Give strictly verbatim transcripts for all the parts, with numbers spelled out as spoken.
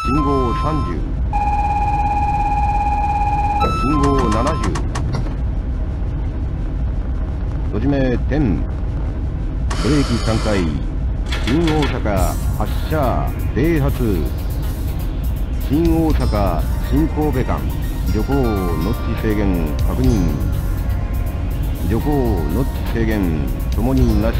信号さんじゅう、信号ななじゅう、閉じ目じゅう、ブレーキさんかい、新大阪発車整発、新大阪新神戸間、徐行ノッチ制限確認、徐行ノッチ制限ともになし。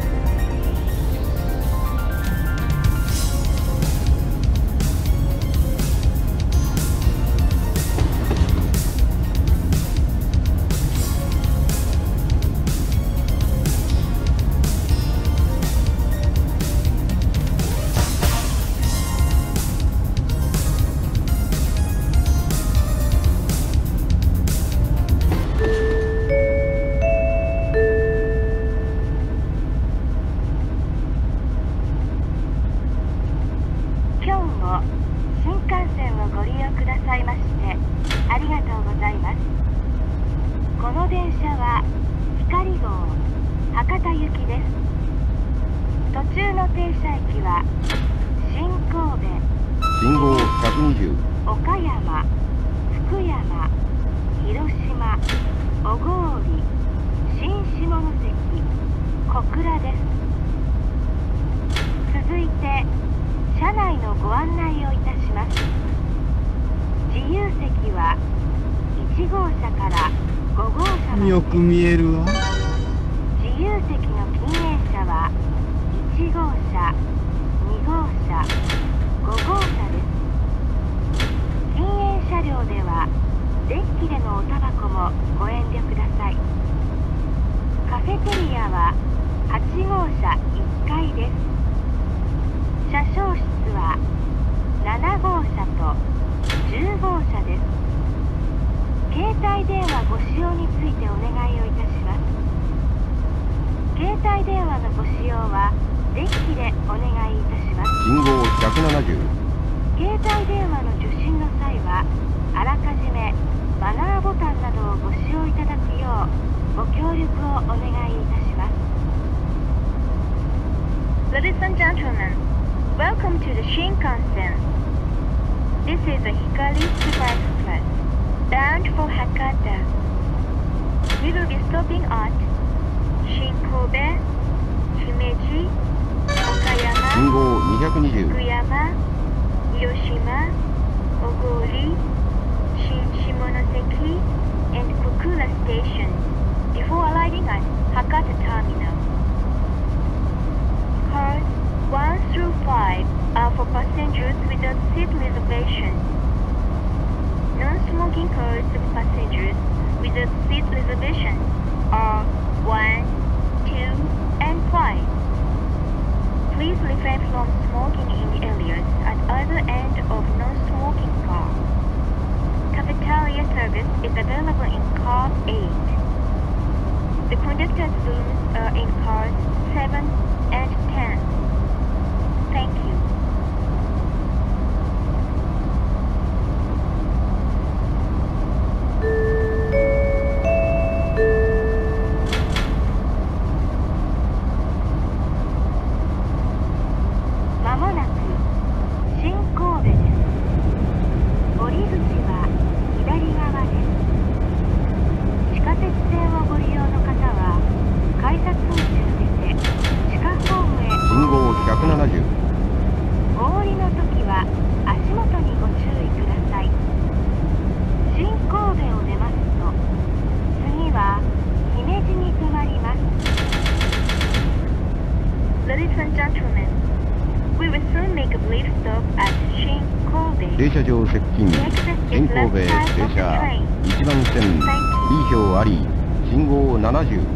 信号ひゃくにじゅう、 岡山、福山、広島、小郡、新下関、小倉です。続いて車内のご案内をいたします。自由席はいち号車からご号車まで。 よく見えるわ。 自由席の禁煙車はいち号車、に号車、ご号車です。禁煙車両ではデッキでのおタバコもご遠慮ください。カフェテリアははち号車いっかいです。車掌室はなな号車とじゅう号車です。携帯電話ご使用についてお願いをいたします。携帯電話のご使用はデッキでお願いいたします。 信号ひゃくななじゅう、 携帯電話の受信の際はあらかじめマナーボタンなどをご使用いただくようご協力をお願いいたします。 Ladies and gentlemen, welcome to the Shinkansen. This is a Hikari Super Express bound for Hakata. We will be stopping at Shinkobe, Himeji, 信号にひゃくにじゅう、 福山、広島、小郡、新下関 and Kukura stations before arriving at Hakata Terminal. Cars one through five are for passengers without seat reservation. Non-smoking cars of passengers without seat reservation are one, two, and five. Please refrain from smoking in the areas at either end of non-smoking car. Cafeteria service is available in car eight. The conductor's rooms are in cars seven and ten. Thank you. まもなく新神戸です。降り口は左側です。地下鉄線をご利用の方は改札口を出て地下ホームへ。 信号ひゃくななじゅう、 お降りの時は足元にご注意ください。新神戸を出ますと次は姫路に停まります。 Ladies and gentlemen, we will soon make a brief stop at 新神戸。 停車場接近、新神戸停車いちばん線 B 表あり、信号ななじゅう。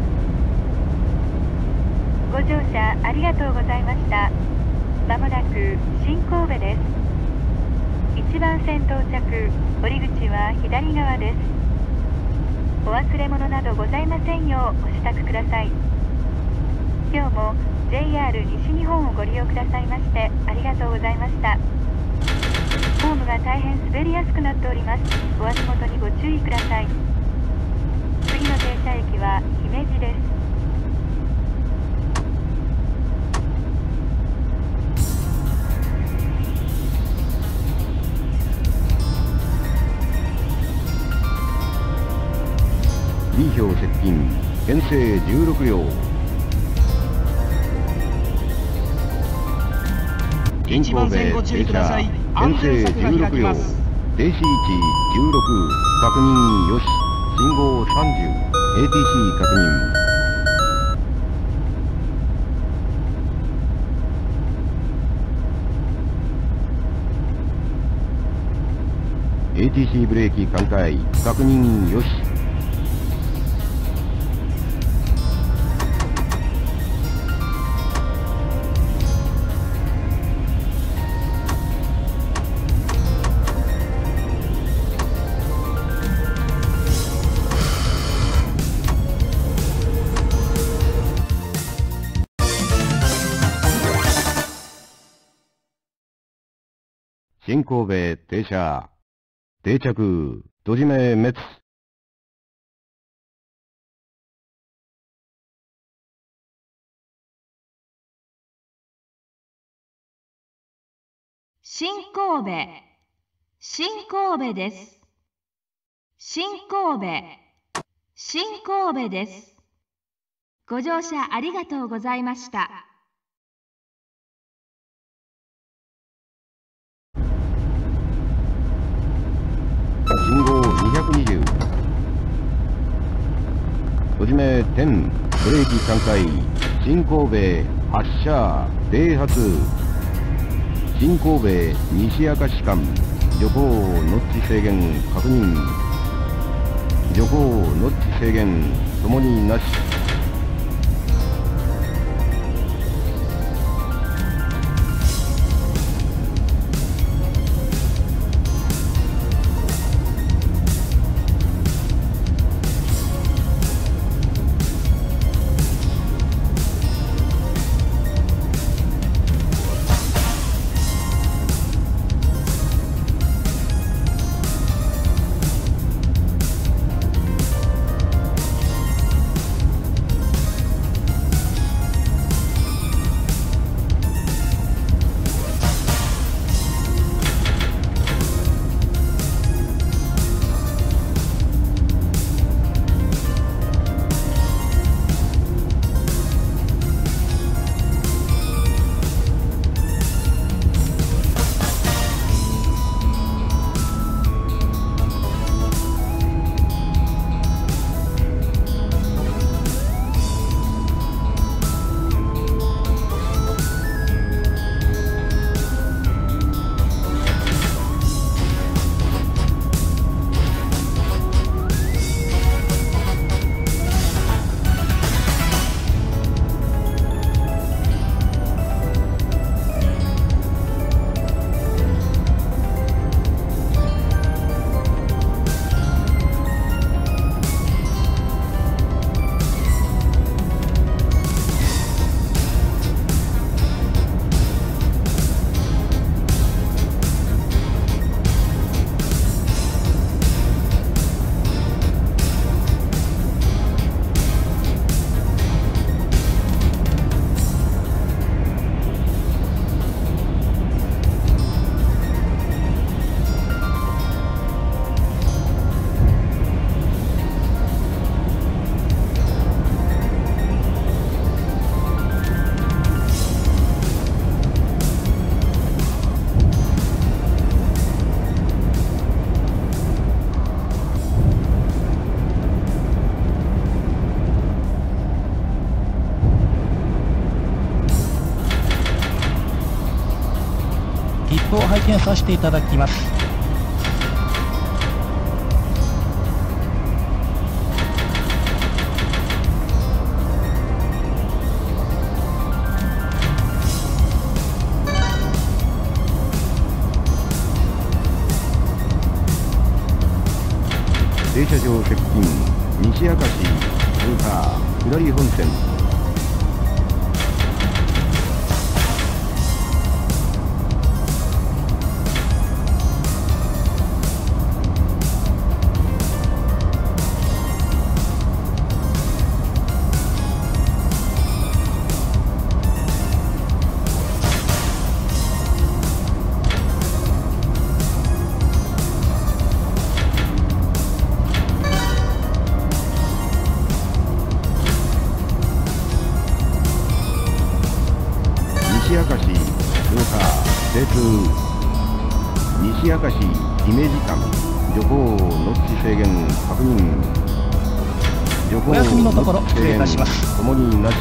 ご乗車ありがとうございました。まもなく新神戸です。いちばん線到着、降り口は左側です。お忘れ物などございませんようお支度ください。今日も ジェイアール 西日本をご利用くださいましてありがとうございました。ホームが大変滑りやすくなっております。お足元にご注意ください。次の停車駅は姫路です。 小接近編成じゅうろく両。新神戸停車編成じゅうろく両。停止位置じゅうろく確認よし。信号さんじゅう エーティーシー 確認。エーティーシー ブレーキ完開確認よし。新神戸停車定着閉じ目滅。 新神戸、新神戸です。新神戸、新神戸です。ご乗車ありがとうございました。 信号にひゃくにじゅう。閉じ目じゅう。ブレーキさんかい。新神戸発車停発。新神戸西明石間徐行ノッチ制限確認。徐行ノッチ制限ともになし。 切符を拝見させていただきます。 停車場接近西明石通過下り本線。 西明石姫路間徐行ノッチ制限確認。徐行お休みのところノッチ制限失礼いたしますともになし。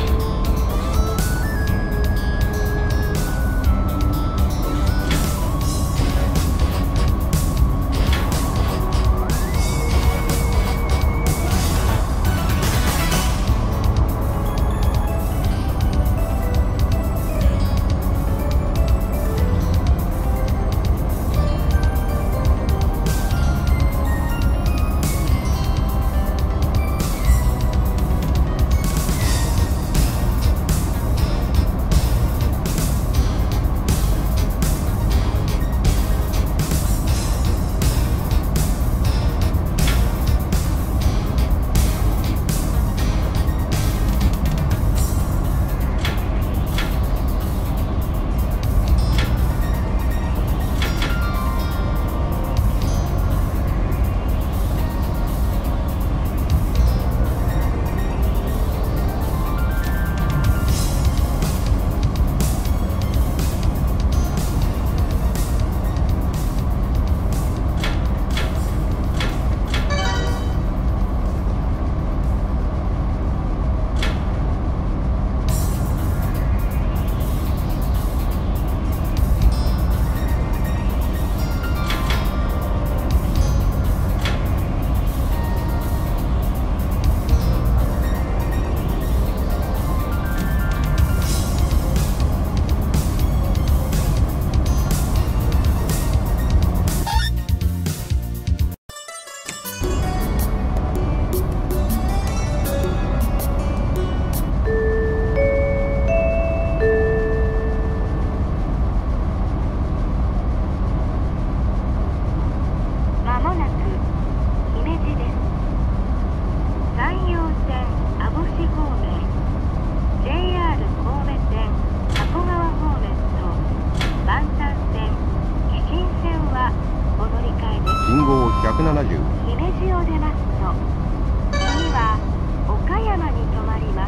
まもなく姫路です。山陽線網干方面、 ジェイアール 神戸線加古川方面と万山線紀新線はお乗り換えです。 信号ひゃくななじゅう。 姫路を出ますと次は岡山に停まります。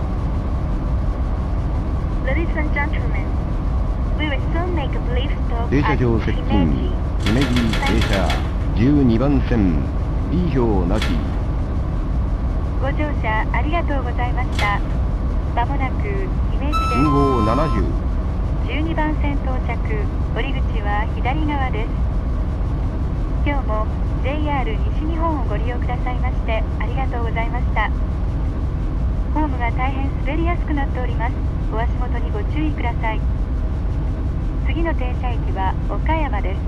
Ladies and gentlemen, we will soon make a brief stop 停車 at 場接近姫路。 姫路停車じゅうにばん線 B 票なし。 ご乗車ありがとうございました。まもなく姫路です。 信号ななじゅう。 じゅうにばん線到着、降り口は左側です。今日も ジェイアール 西日本をご利用くださいましてありがとうございました。ホームが大変滑りやすくなっております。お足元にご注意ください。次の停車駅は岡山です。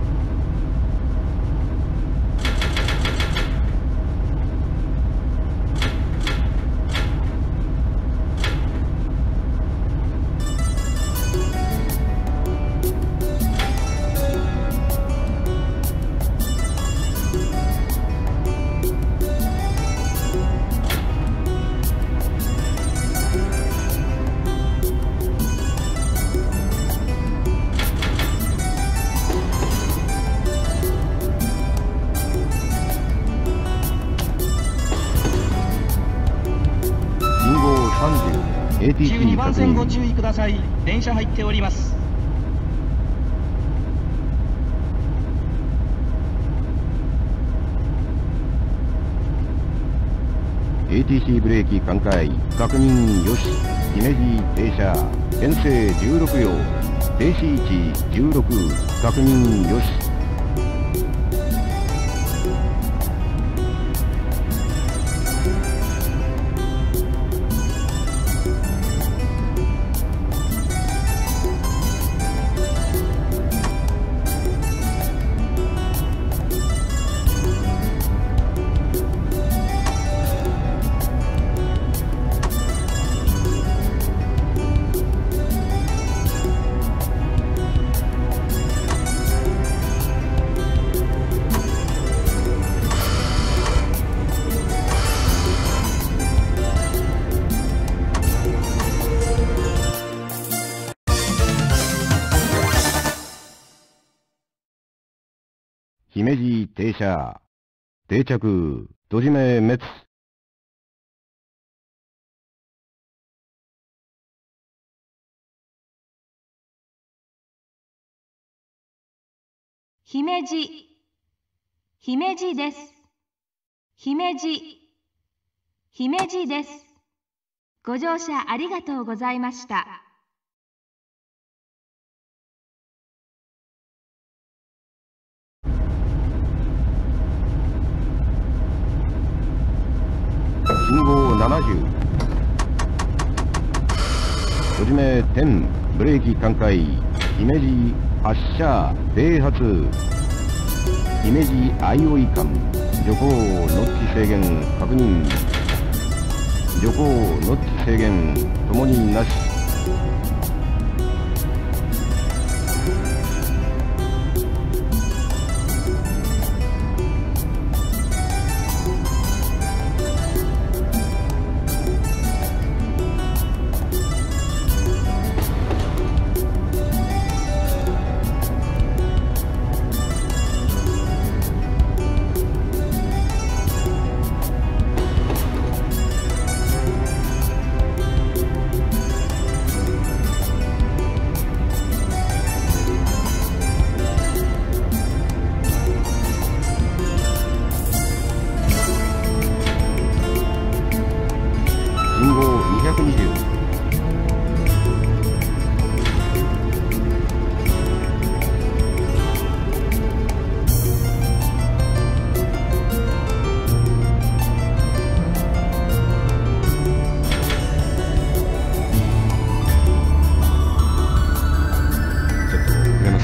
じゅうにばんエーティーシー 確線ご認。 注意ください。電車入っております。 エーティーシー ブレーキ完開。確認よし。姫路停車編成じゅうろく両。停止位置じゅうろく。確認よし。姫路停車定着閉じ目滅。 姫路、姫路です。姫路、姫路です。ご乗車ありがとうございました。 信号ななじゅう。閉じ目じゅう、ブレーキ寛解。姫路発車停発。姫路相生間徐行ノッチ制限確認。徐行ノッチ制限ともになし。信号にひゃくにじゅう。ちょっと遅れます。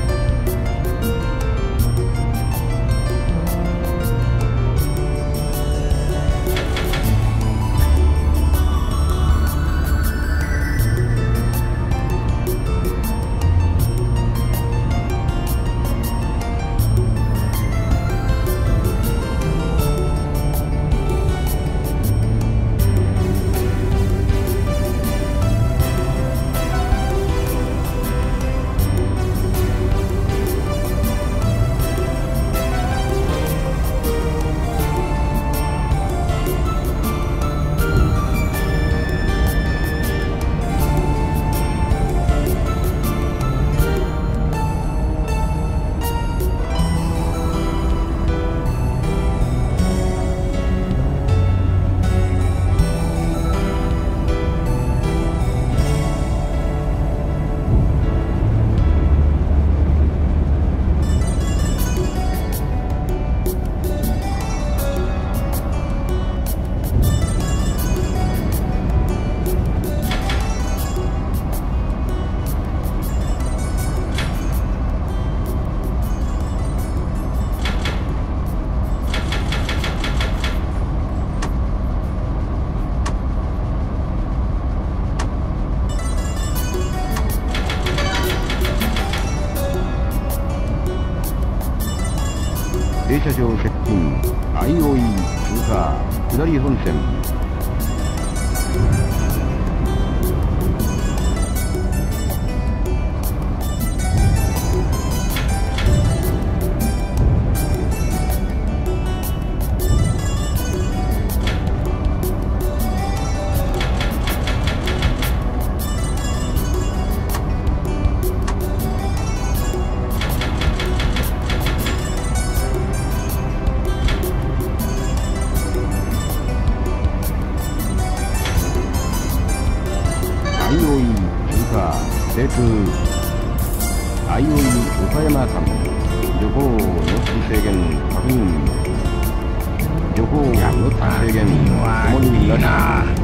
停車場接近、相生通過、下り本線。相生通過、精通。相生岡山間、徐行ノッチ制限確認。徐行ノッチ制限ともになし。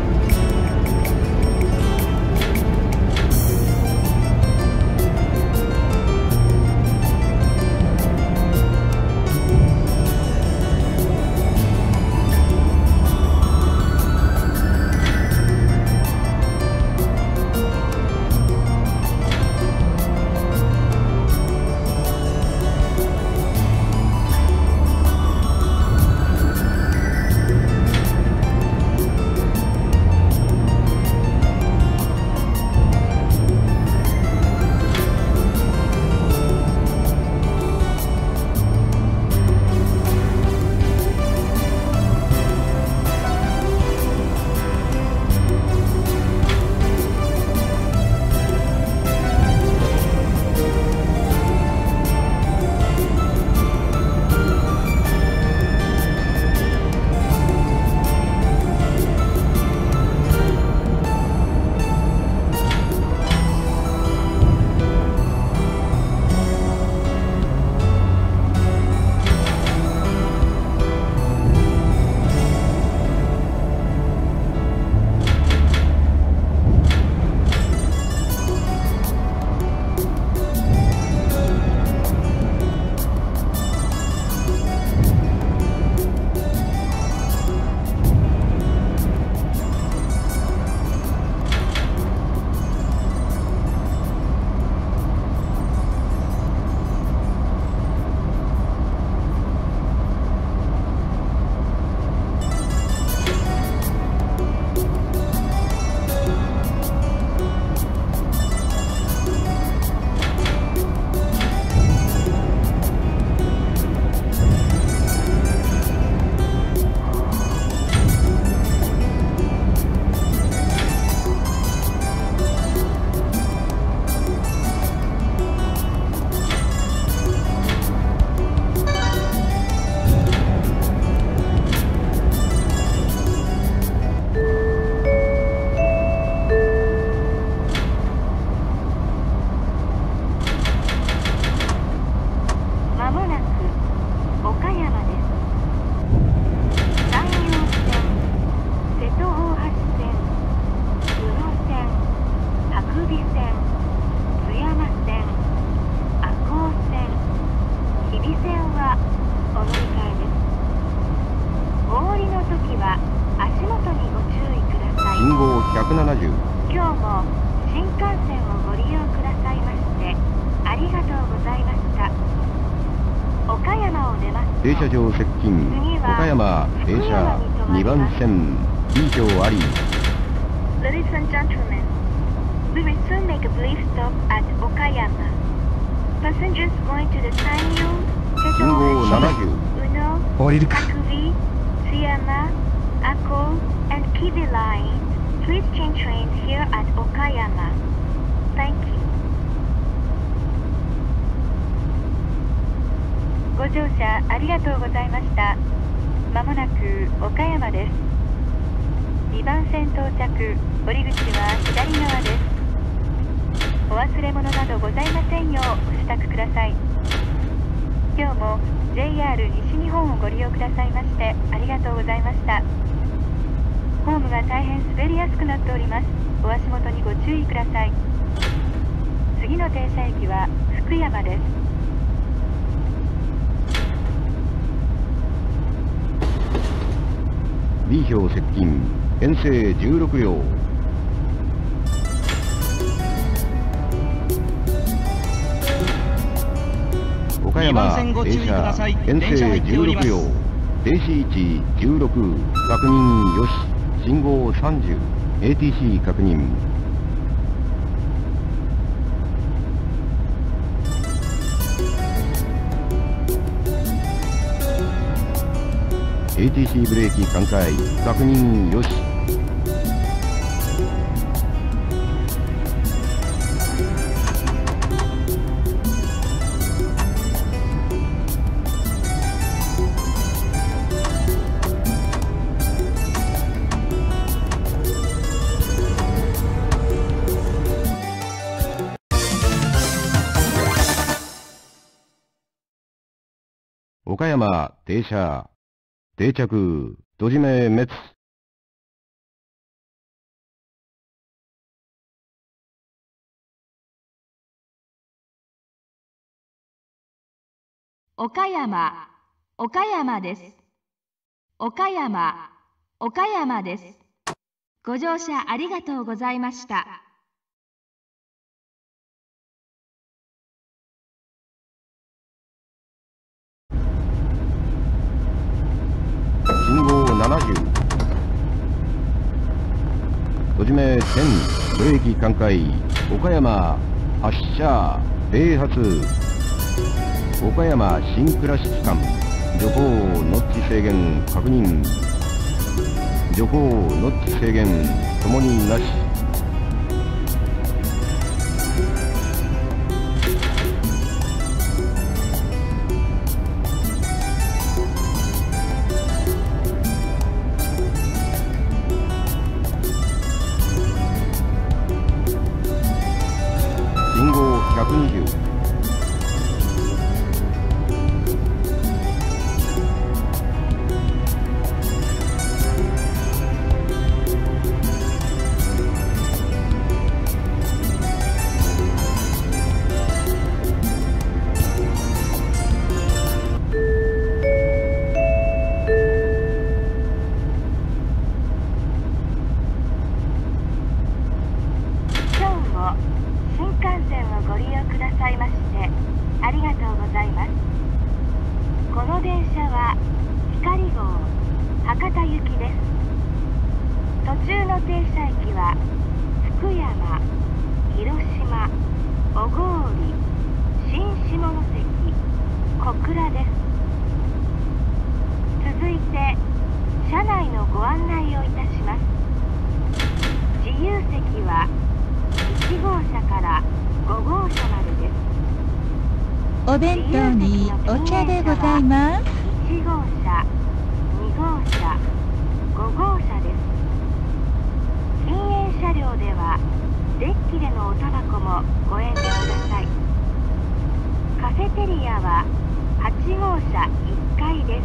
ひゃくななじゅう。 今日も新幹線をご利用くださいましてありがとうございました。岡山を出ますと停車場接近次は岡山停車にばん線 B 票あり。 Ladies and gentlemen, we will soon make a brief stop at Okayama. Passengers going to the Sanyo, 信号ななじゅう。 Uno, 降りるか。 Akubi, Tsuyama, Ako, and Kibi lines, please change trains here at Okayama. Thank you. ご乗車ありがとうございました。まもなく岡山です。にばん線到着、降り口は左側です。お忘れ物などございませんようご支度ください。今日も ジェイアール 西日本をご利用くださいましてありがとうございました。ホームが大変滑りやすくなっております。お足元にご注意ください。次の停車駅は福山です。 B 票接近編成じゅうろく両。岡山停車編成じゅうろく両。停止位置じゅうろく確認よし。信号さんじゅう エーティーシー 確認。エーティーシー ブレーキ寛解確認よし。岡山停車定着閉じ目滅。 岡山、岡山です。岡山、岡山です。ご乗車ありがとうございました。 信号ななじゅう。閉じ目点ブレーキ寛解。岡山発車停発。岡山新倉敷間徐行ノッチ制限確認。徐行ノッチ制限ともになし。信号ひゃくにじゅう。 お弁当にお茶でございます。 いち号車、に号車、ご号車です。禁煙車両ではデッキでのおタバコもご遠慮ください。カフェテリアははち号車いっかいです。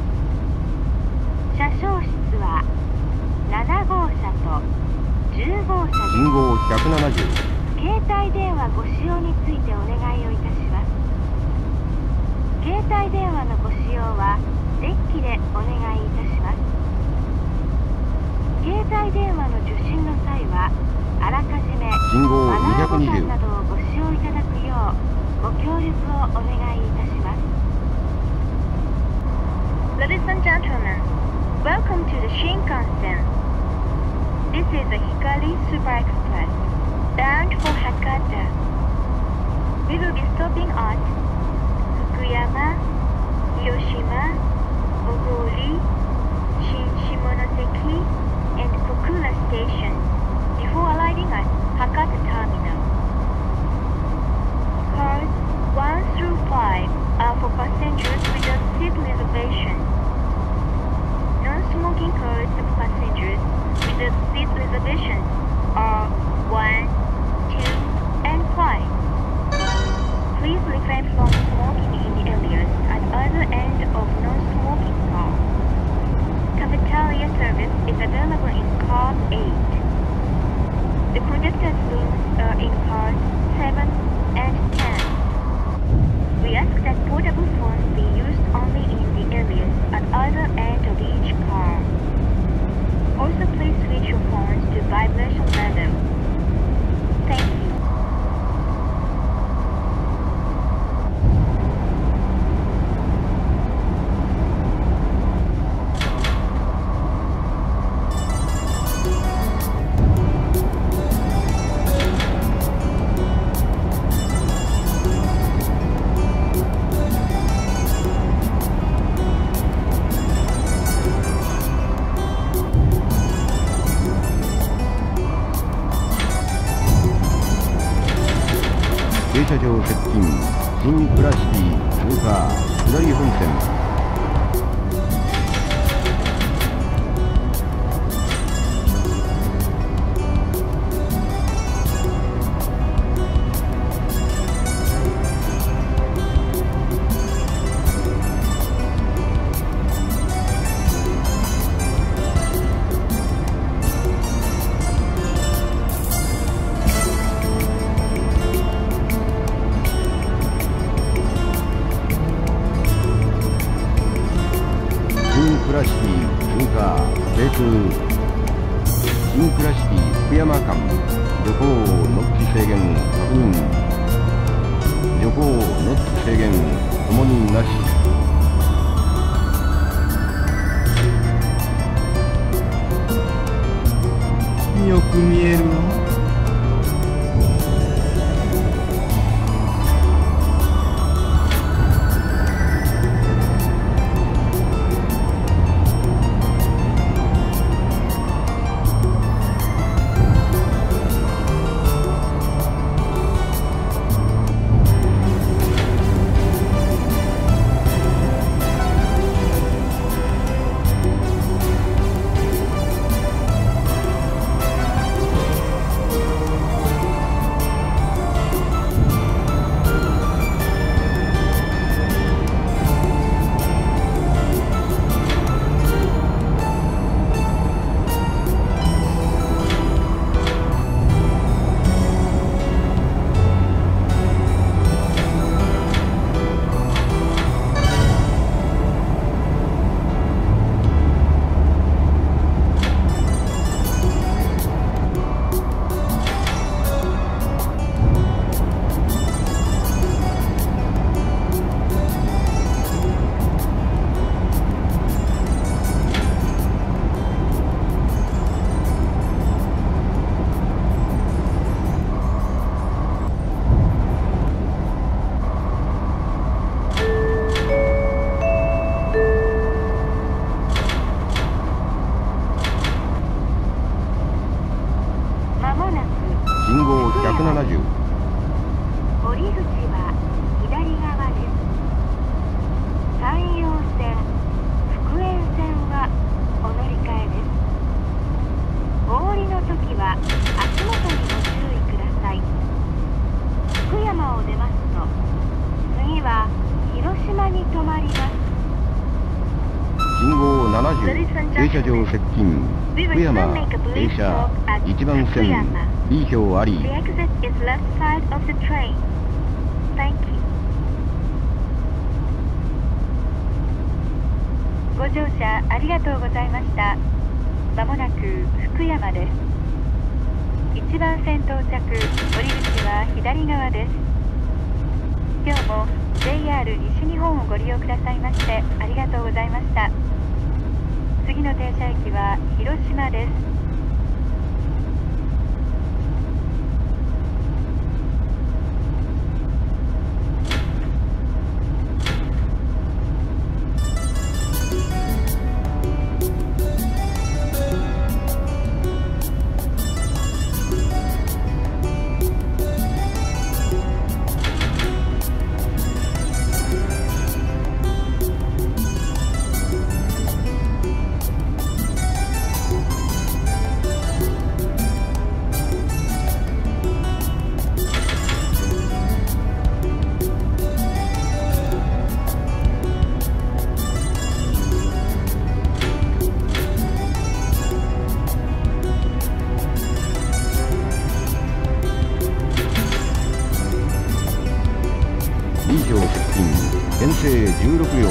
車掌室はなな号車とじゅう号車です。 信号ひゃくななじゅう。 携帯電話ご使用についてお願いをいたします。携帯電話のご使用はデッキでお願いいたします。 携帯電話の受信の際はあらかじめ信号マナーボタンにひゃくにじゅうなどをご使用いただくようご協力をお願いいたします。 Ladies and gentlemen, welcome to the Shinkansen. This is a Hikari Super Express bound for Hakata. We will be stopping at Fukuyama, Hiroshima, Oguri, Shin-Shimonoseki, and Kokura stations before arriving at Hakata Terminal. Cars one through five are for passengers with a seat reservation. Non-smoking cars of passengers with a seat reservation are one, two, and five. Please refrain from smoking in the areas at either end of non-smoking car. Cafeteria service is available in car eight. The conductor's rooms are in cars seven and ten. We ask that portable phones be used only in the areas at either end of each car. Also, please switch your phones to vibration level. Thank you. 停車場接近新倉敷通過下り本線。新倉敷通過西空新倉敷福山間徐行ノッチ制限確認徐行ノッチ制限ともになし。よく見えるわ。信号ひゃくななじゅう。 降り口は左側です。山陽線、福塩線はお乗り換えです。お降りの時は足元にご注意ください。福山を出ますと次は広島に停まります。 信号ななじゅう、停車場接近福山停車いちばん線 B 表あり。 The exit is left side of the train. Thank you. ご乗車ありがとうございました。 まもなく福山です。いちばん線到着、降り口は左側です。今日も ジェイアール 西日本をご利用くださいましてありがとうございました。次の停車駅は広島です。 以上出勤編成じゅうろく両。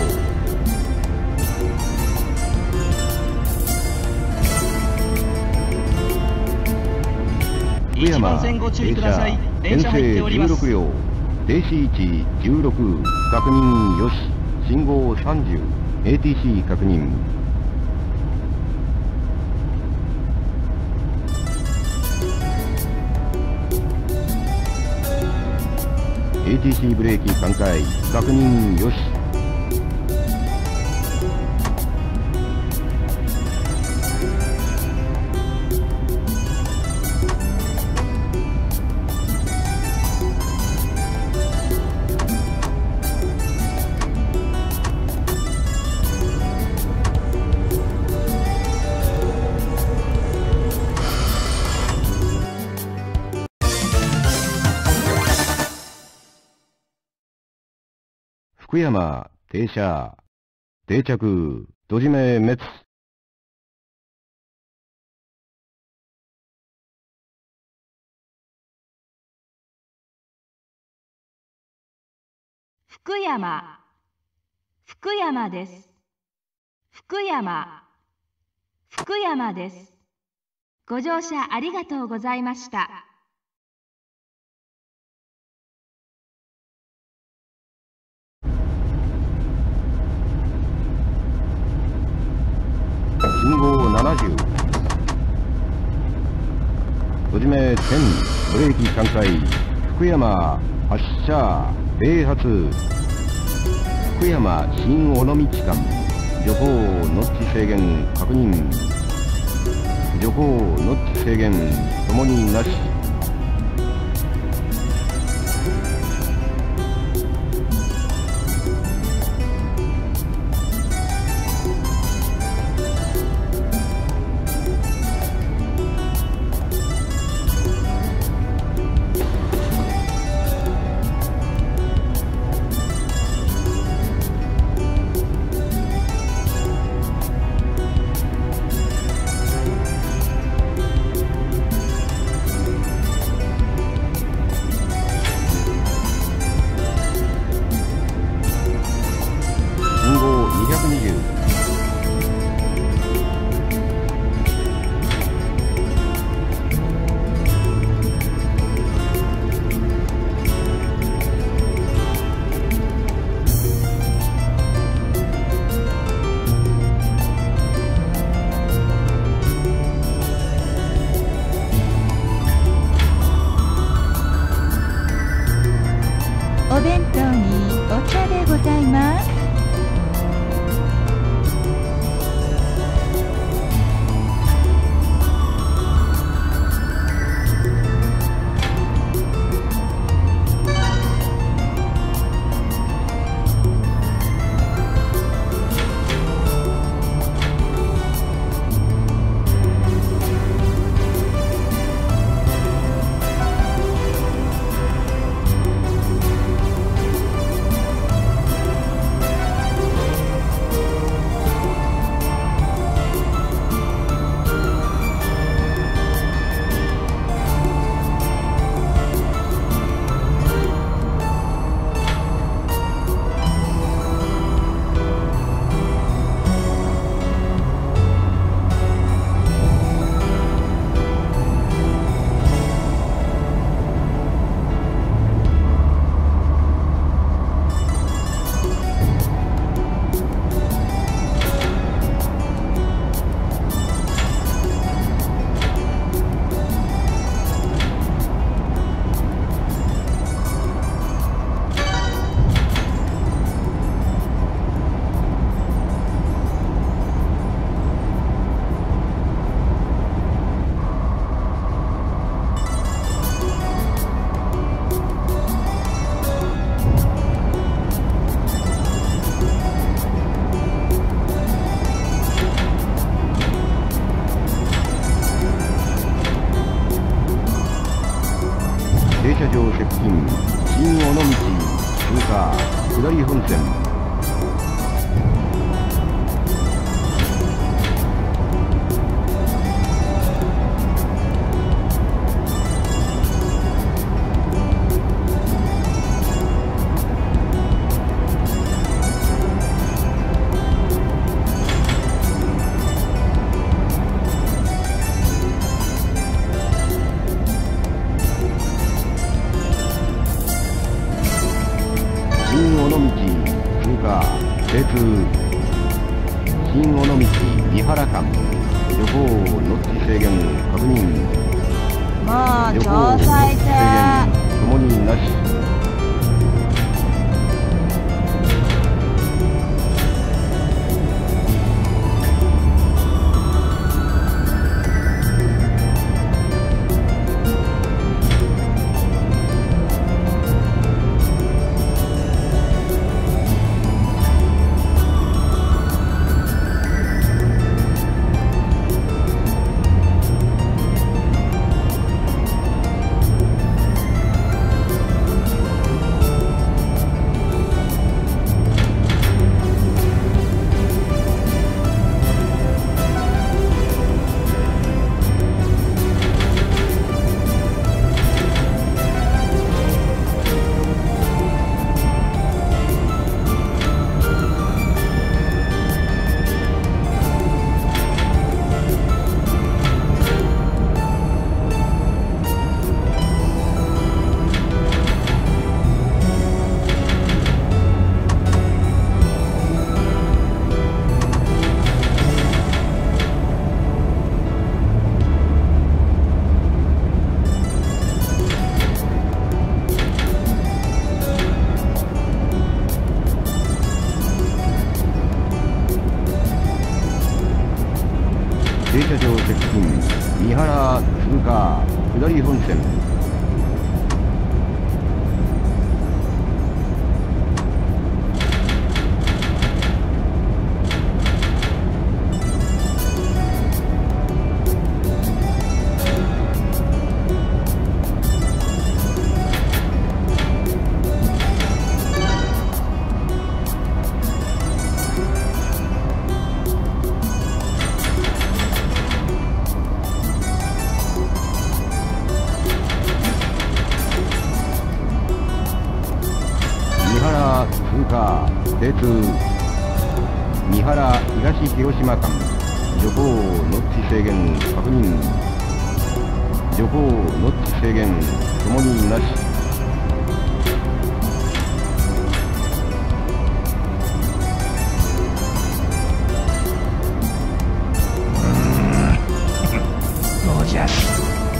福山停車編成じゅうろく両。停止位置じゅうろく、確認よし。信号さんじゅう、エーティーシー 確認。エーティーシー ブレーキさんかい、確認よし。福山停車定着戸締め滅。 福山、福山です。福山、福山です。ご乗車ありがとうございました。 信号ななじゅう。戸締めせん、ブレーキさんかい。福山発車停発。福山新尾道間徐行ノッチ制限確認。徐行ノッチ制限ともになし。 停通。新尾道三原間徐行ノッチ制限確認。 もう徐行ノッ調チ剤制中。 限ともになし。停車場接近三原通過下り本線。通過停通。三原東広島間徐行ノッチ制限確認。徐行ノッチ制限ともになし。 ゴージャス。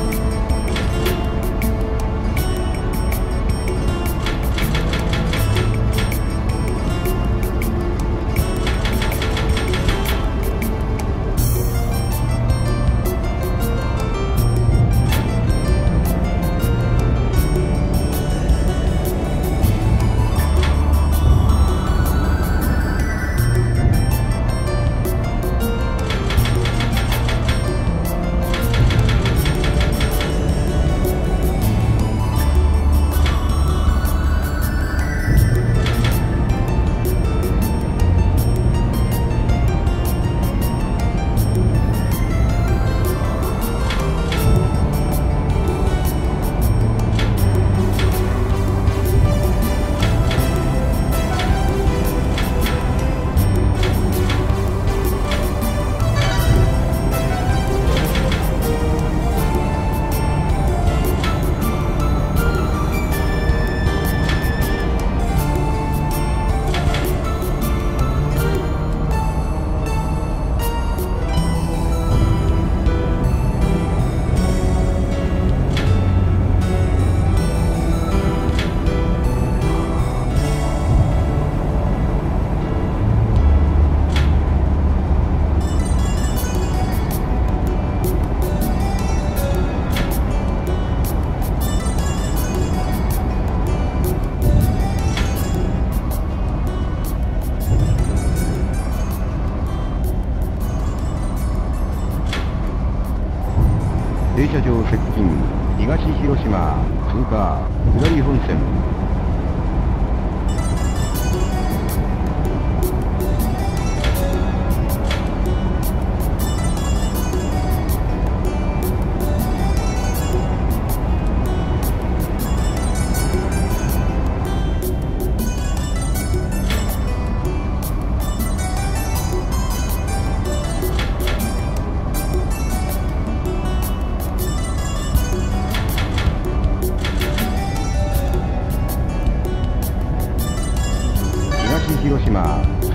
停車場接近東広島通過下り本線。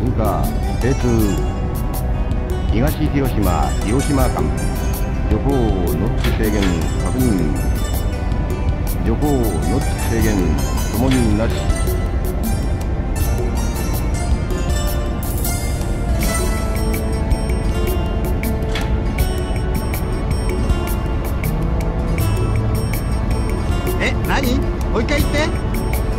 通過精通東広島広島間徐行ノッツ制限確認徐行ノッツ制限ともになしえ、何？もう一回言って。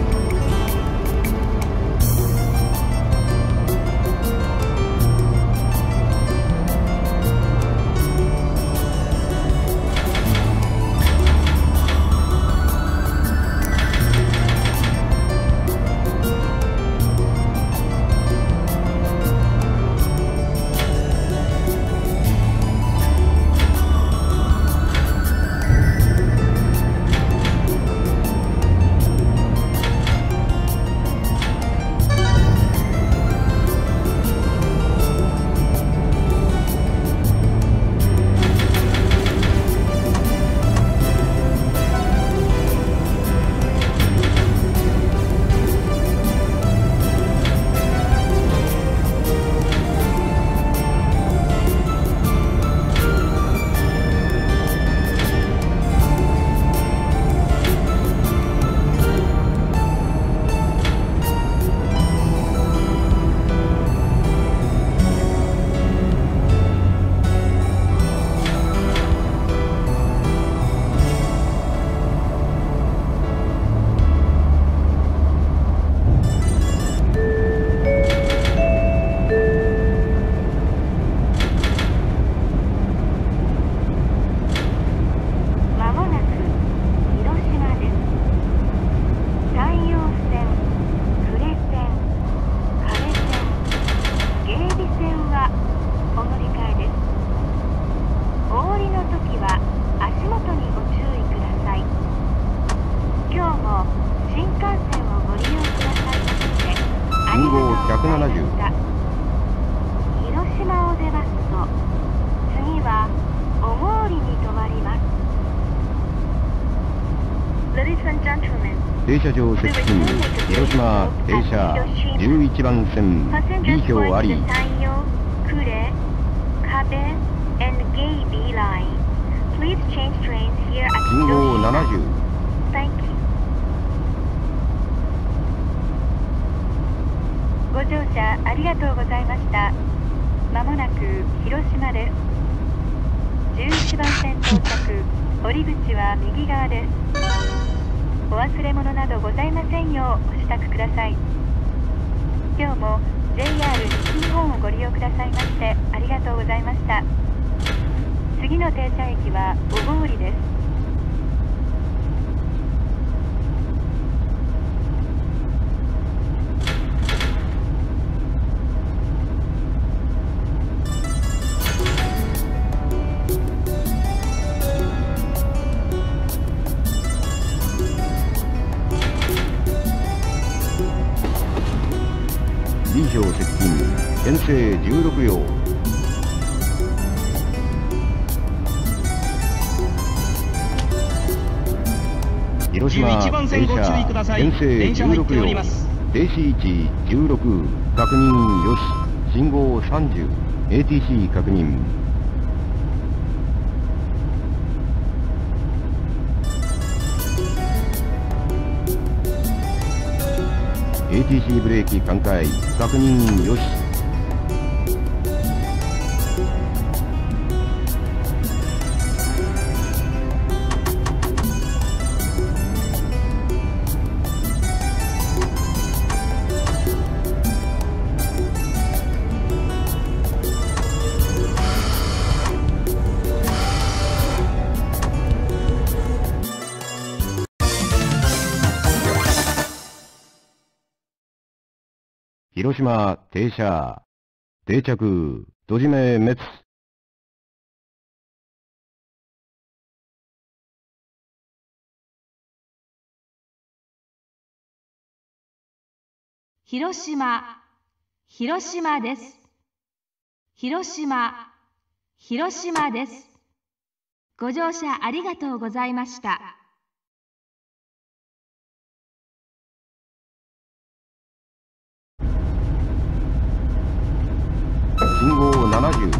停車場接近広島停車じゅういちばん線 B 表あり信号ななじゅうご乗車ありがとうございました。まもなく広島です。じゅういちばん線到着、降り口は右側です。お忘れ物などございませんようお支度ください。今日も ジェイアール 西日本をご利用くださいましてありがとうございました。次の停車駅は小郡です。 B 表接近編成じゅうろく両広島停車編成じゅうろく両停止位置じゅうろく確認よし信号さんじゅう エーティーシー 確認エーティーシー ブレーキ完解確認よし広島停車定着閉じ目滅広島広島です。広島広島です。ご乗車ありがとうございました。 ななじゅう。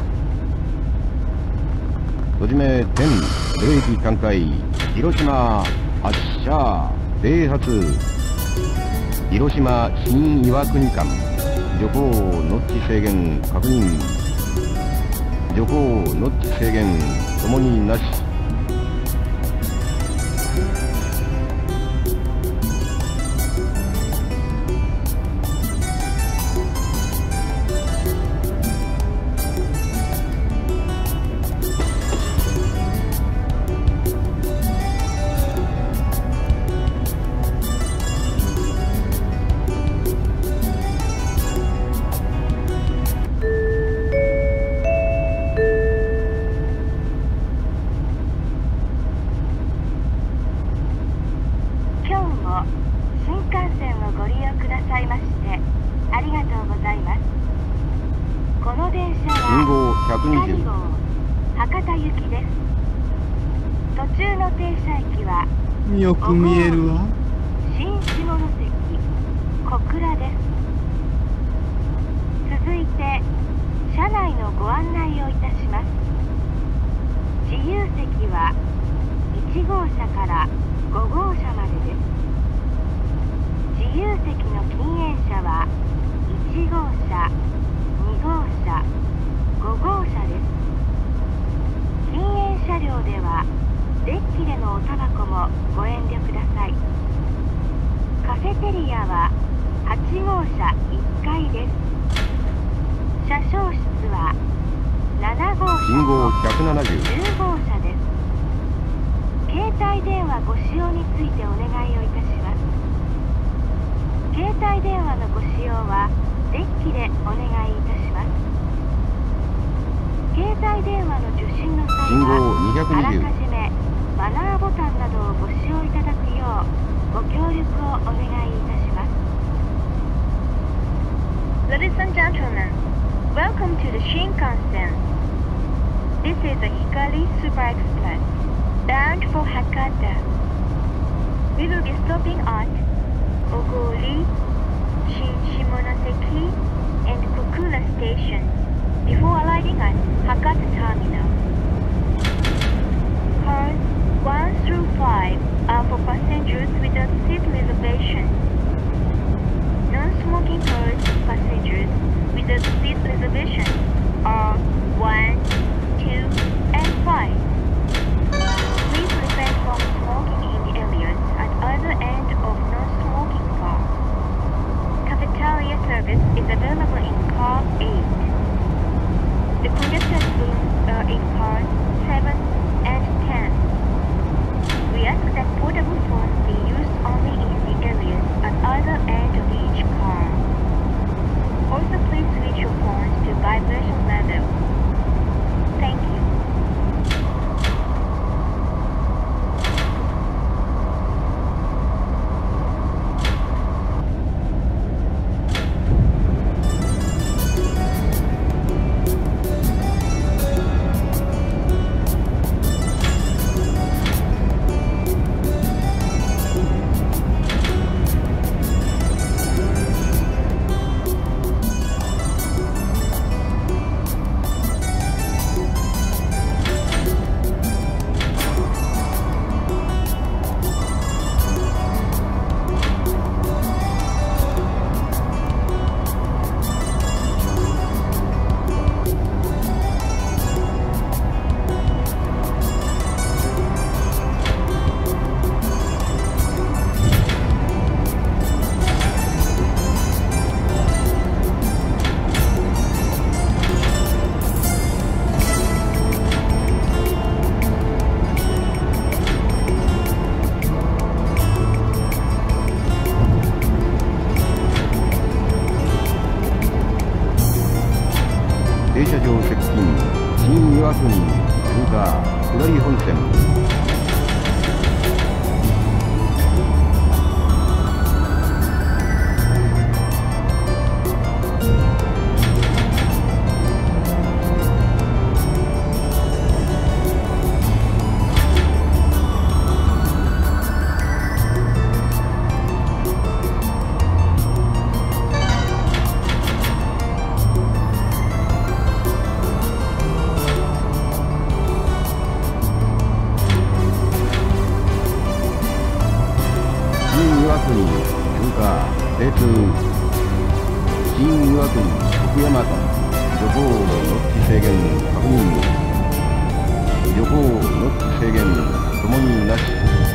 閉じ目じゅう、ブレーキさんかい、広島発車、停発。広島新岩国間、徐行ノッチ制限確認。徐行ノッチ制限ともになし。 よく見えるわ。 新下関小倉です。続いて車内のご案内をいたします。自由席はいち号車からご号車までです。自由席の禁煙車はいち号車、に号車、ご号車です。禁煙車両ではデッキでのおタバコもご遠慮ください。カフェテリアははち号車いっかいです。車掌室はなな号車信号ひゃくななじゅう。 じゅう号車です。携帯電話ご使用についてお願いをいたします。携帯電話のご使用はデッキでお願いいたします。携帯電話の受信の際信号はにひゃくあらにじゅう。 かじめマナーボタンなどをご使用いただくようご協力をお願いいたします。Ladies and gentlemen, welcome to the Shinkansen. This is the Hikari Super Express, bound for Hakata. We will be stopping at Ogori, Shin-Shimonoseki, and Kokura stations before arriving at Hakata Terminal. Cars one through five are for passengers without seat reservation. Non-smoking cars passengers without seat reservation are one, two, and five. Please refrain from smoking in the areas at either end of non-smoking car. Cafeteria service is available in car eight. The conductor's rooms are in cars seven and ten. We ask that portable phones be used only in the areas at either end of each car. Also, please switch your phones to vibration level. Thank you. 停車場接近、新岩国通過、下り本線。 岩国徳山間徐行ノッチ制限確認。徐行ノッチ制限ともになし。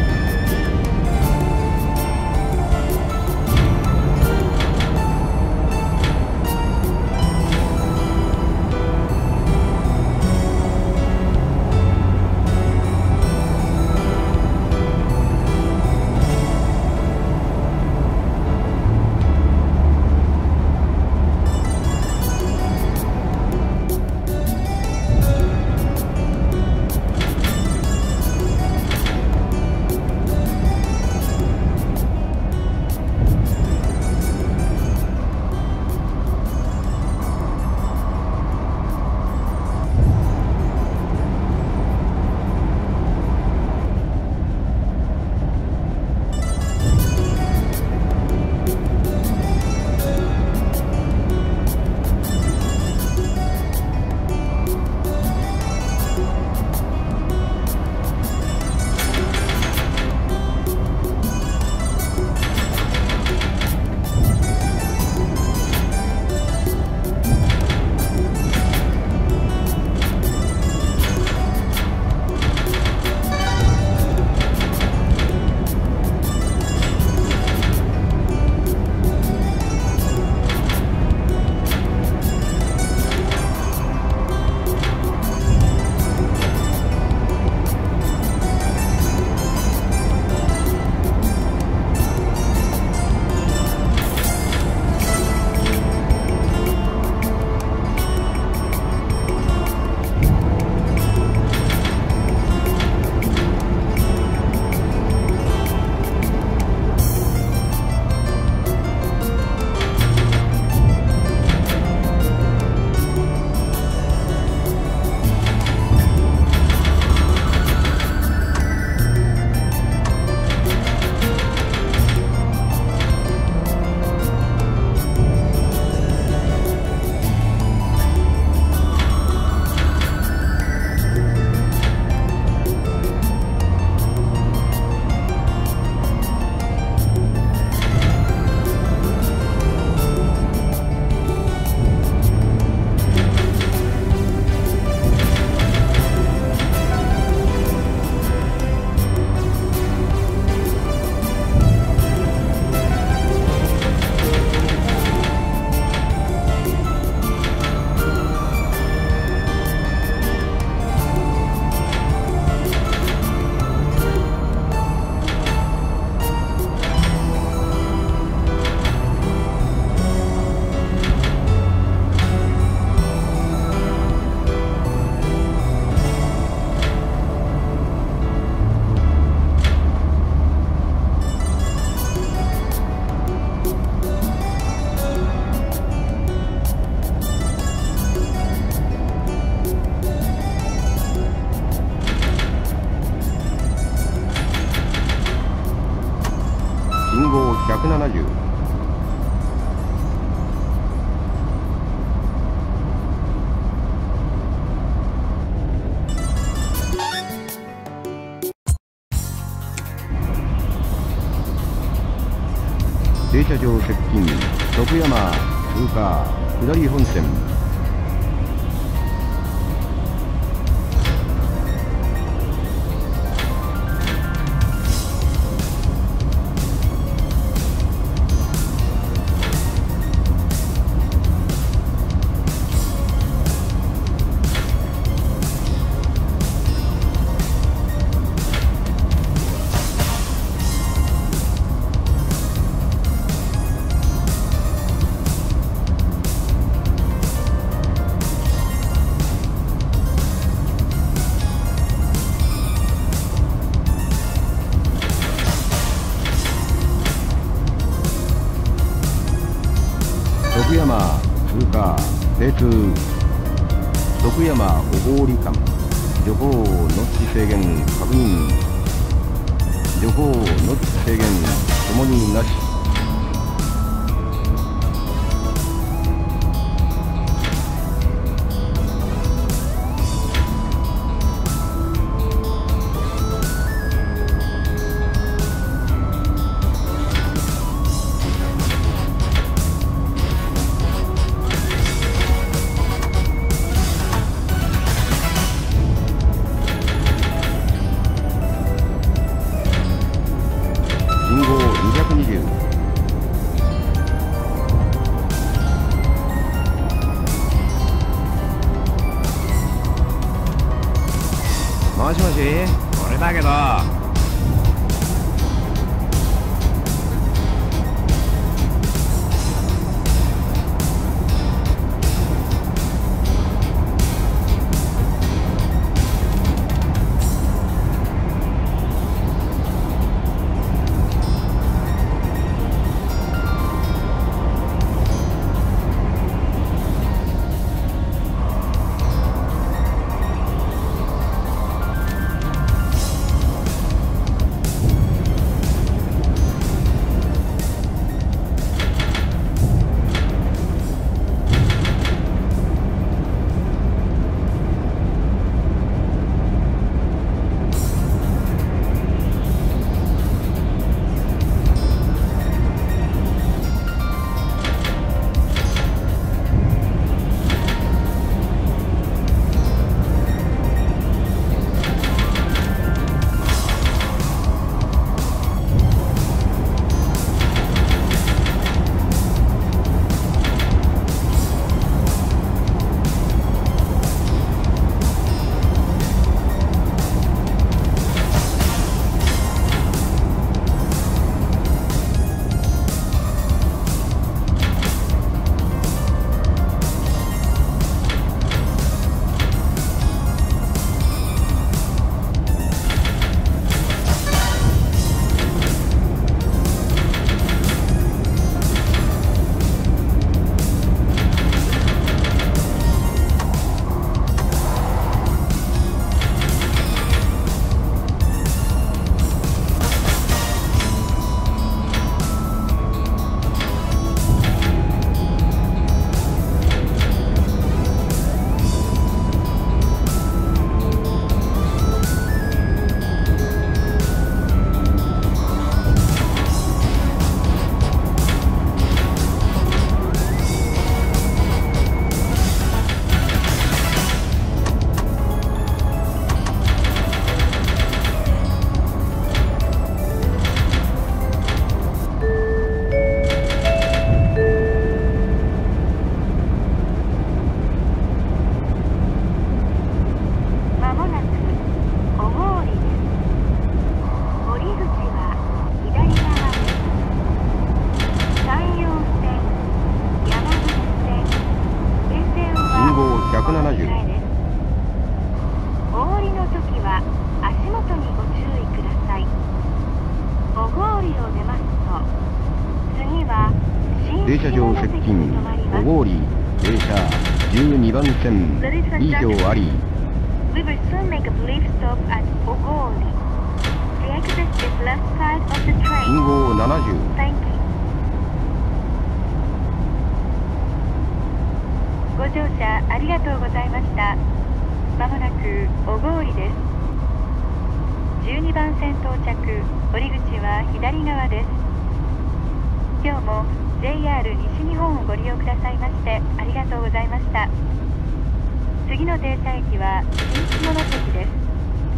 信号ひゃくななじゅう。停車場接近、徳山通過、下り本線。徳山通過、停通。徳山小郡間、徐行ノッチ制限確認。徐行ノッチ制限ともになし。 もしもし、俺だけど。停車場接近小郡停車じゅうにばん線 B 票あり。 We will soon make a brief stop at Ogori. The exit is left side of the train. 信号ななじゅう。 Thank you. ご乗車ありがとうございました。まもなく小郡です。じゅうにばん線到着、降り口は左側です。今日も ジェイアール 西日本をご利用くださいましてありがとうございました。次の停車駅は新下関です。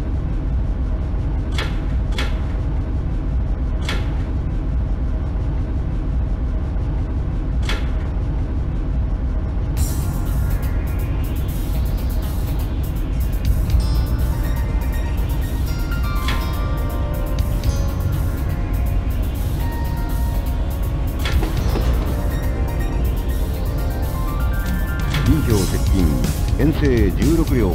B 票接近編成じゅうろく両。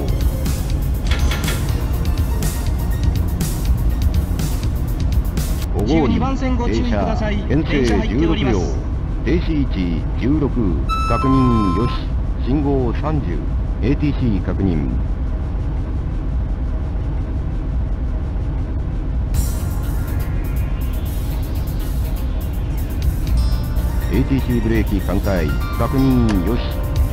小郡停車編成じゅうろく両。停止位置じゅうろく確認よし。信号さんじゅう エーティーシー 確認。エーティーシー ブレーキ完解確認よし。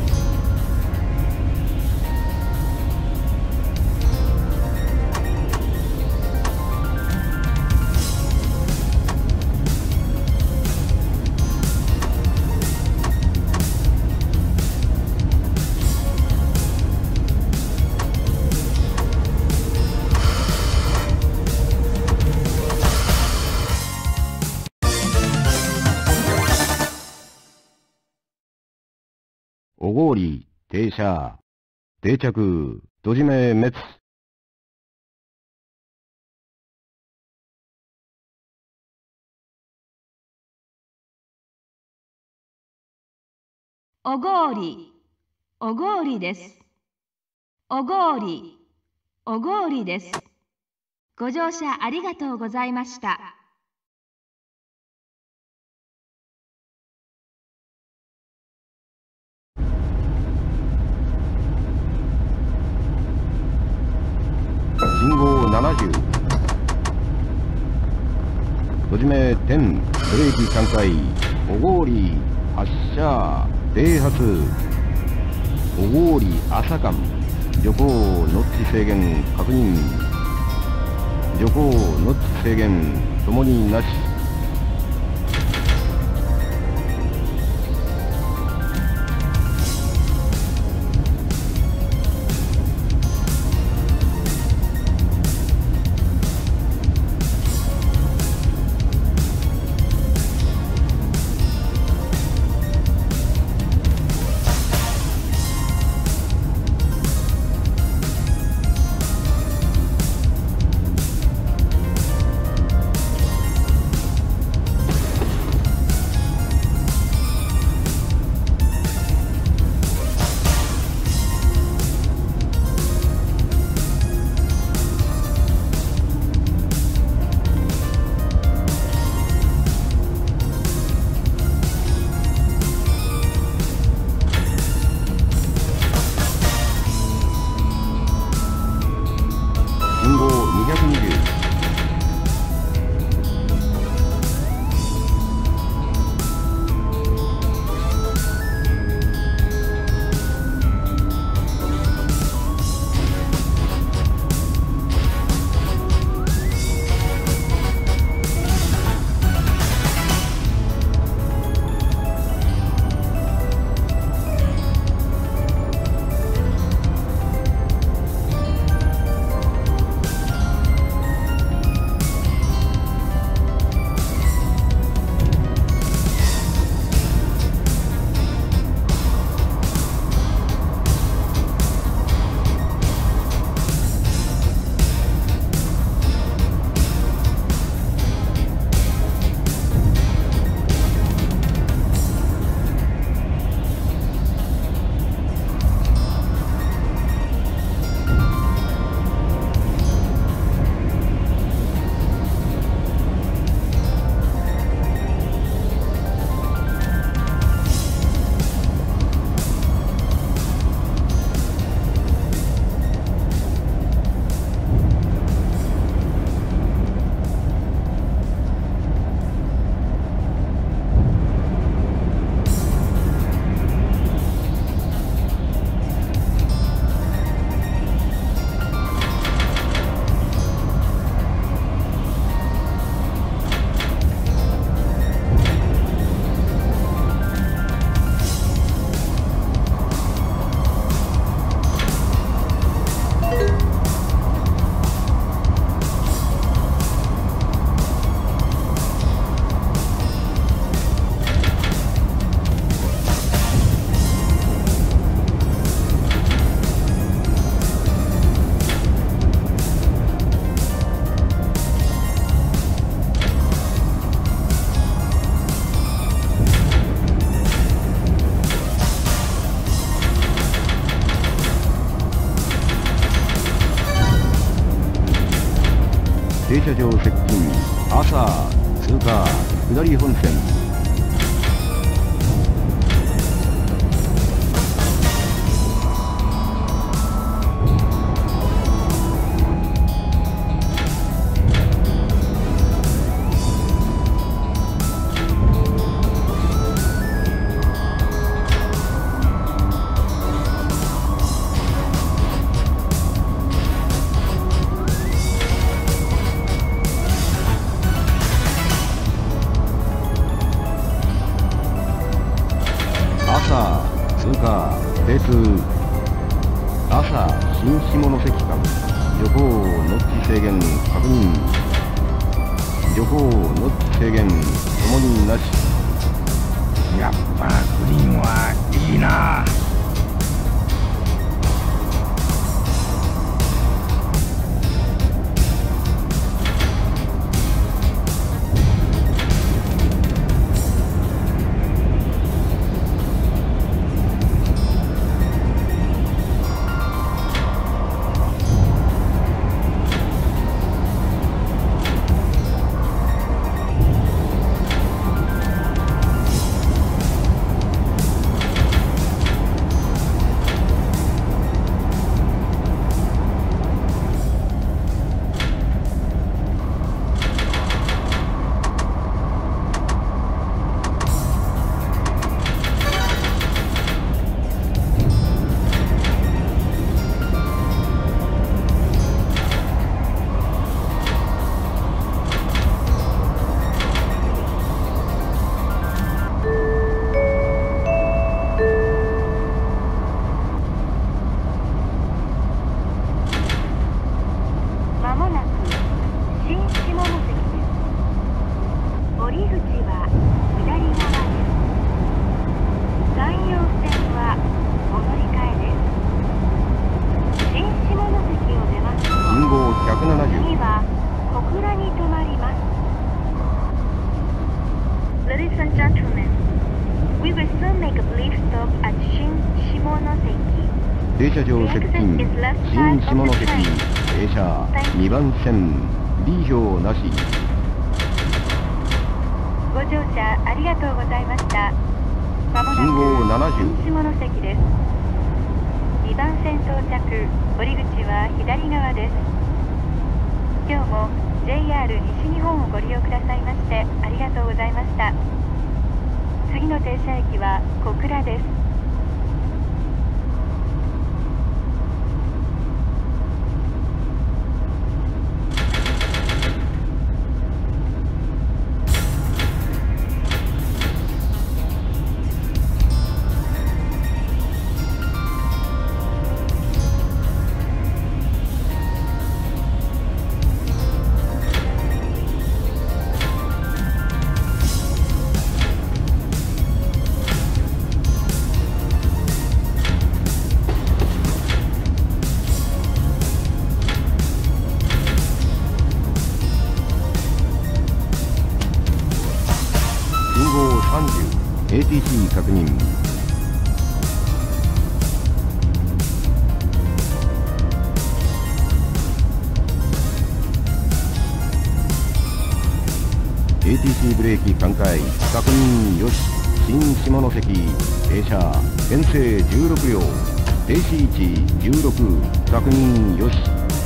小郡停車定着戸締め滅。 小郡、小郡です。小郡、小郡です。ご乗車ありがとうございました。 信号ななじゅう。閉じ目じゅう、ブレーキさんかい、小郡、発車、停発。小郡朝間、徐行ノッチ制限確認。徐行ノッチ制限ともになし。信号にひゃくにじゅう。停車場接近、朝通過、下り本線。朝通過、停通。朝新下関間、徐行ノッチ制限確認。徐行ノッチ制限ともになし。 やっぱグリーンはいいな。 停車場接近新下関停車にばん線 B 票なし。 ご乗車ありがとうございました。まもなく信号ななじゅう新下関です。にばん線到着、降り口は左側です。今日も ジェイアール 西日本をご利用くださいましてありがとうございました。次の停車駅は小倉です。 さんじゅう エーティーシー 確認。エーティーシー ブレーキ完開。確認よし。新下関停車編成じゅうろく両停止位置じゅうろく確認よし。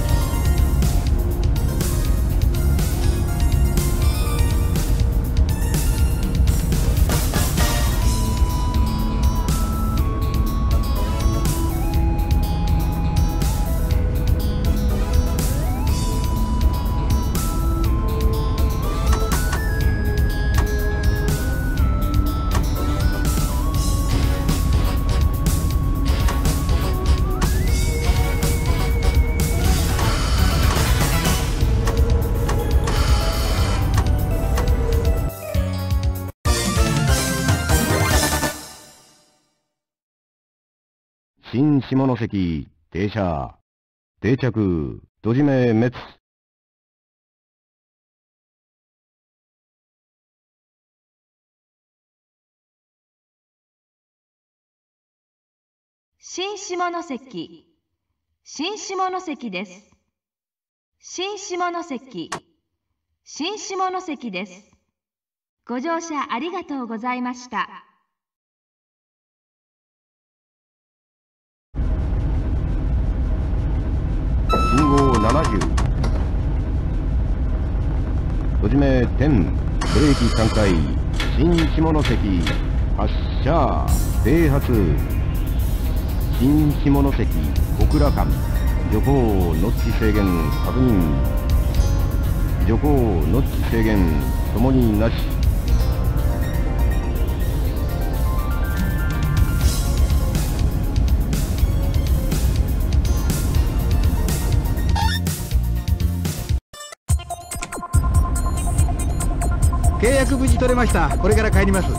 新下関停車定着閉じ目滅。 新下関新下関です。新下関新下関です。ご乗車ありがとうございました。 信号ななじゅう閉じ目点ブレーキさんかい新下関発車停発。新下関小倉間徐行ノッチ制限確認。徐行ノッチ制限ともになし。 契約無事取れました。これから帰ります。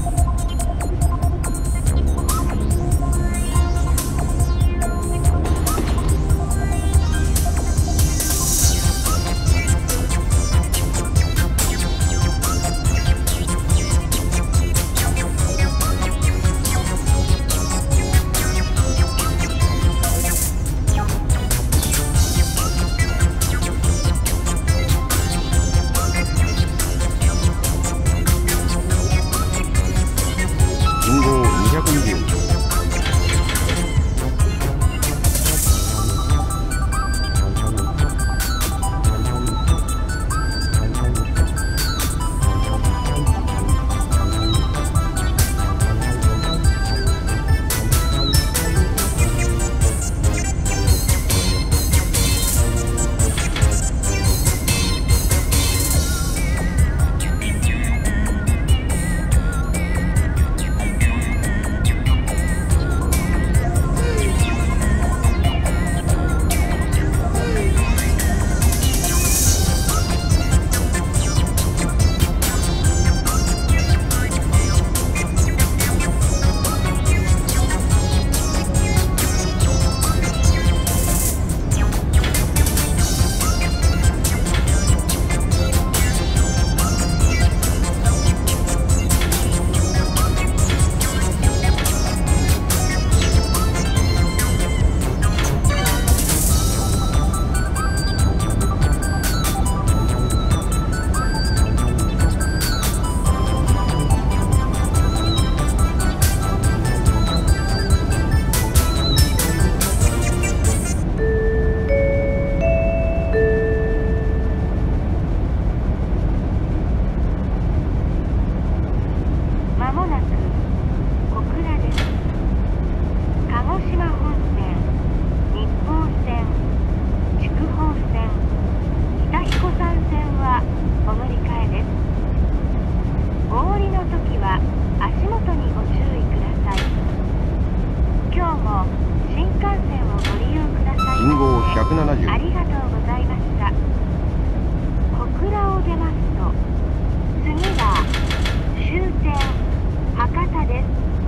島本線、日豊線、筑豊線、北彦山線はお乗り換えです。お降りの時は足元にご注意ください。今日も新幹線をご利用ください信号ひゃくななじゅう。 ありがとうございました。小倉を出ますと、次は終点博多です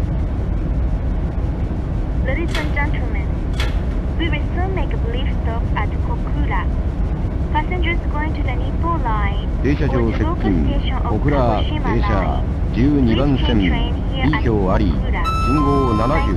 。Ladies and gentlemen, we will soon make a brief stop at Kokura. Passengers going to the Nippon Line 停車場接 or the local 近 station 小 of 倉 Kagoshima 停車 Line. じゅうにばん Please 線 take train here B at 標あり Kokura. 信号ななじゅう。